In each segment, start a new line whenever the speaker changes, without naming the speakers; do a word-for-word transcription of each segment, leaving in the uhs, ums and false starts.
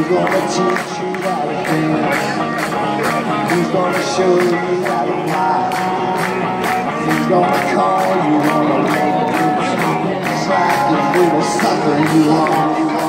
Who's gonna teach you how to dance? Who's gonna show you how to fly? Who's gonna call you on a late blues? It's like you do the sucker you are.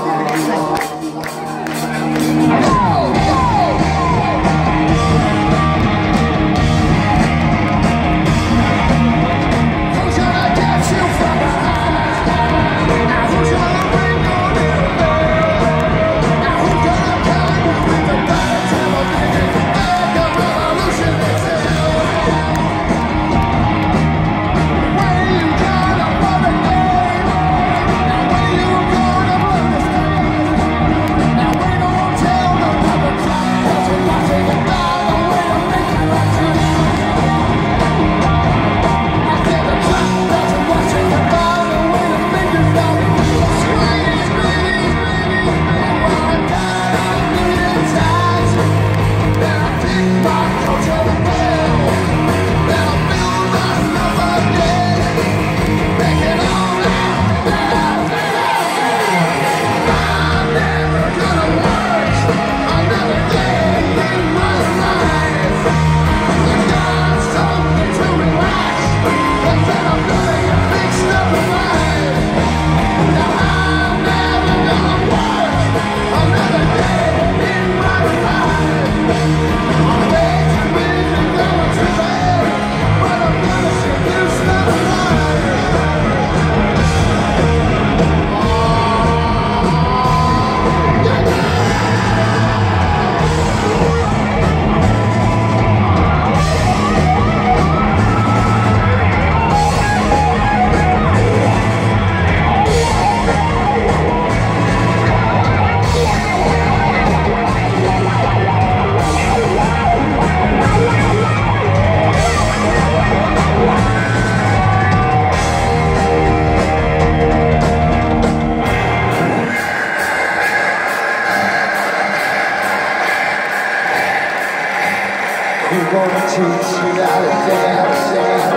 Who's gonna teach you how to dance?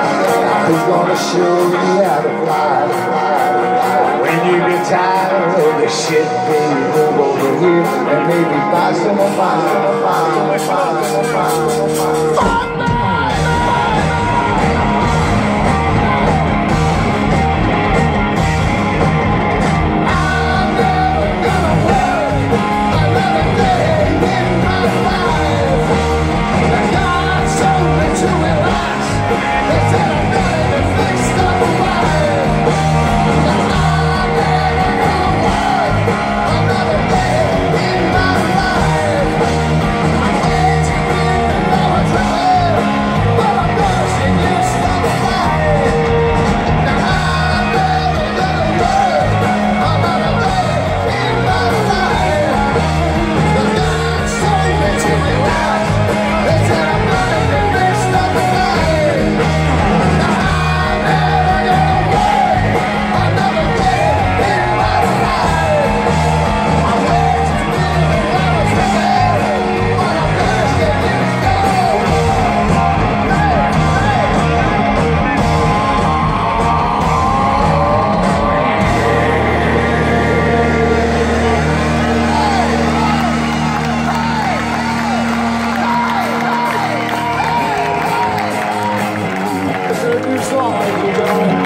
Who's gonna show you how to fly? When you get tired of the shit, baby, move over here and maybe buy some more, buy some more, buy some more, buy some more, buy some more. Song,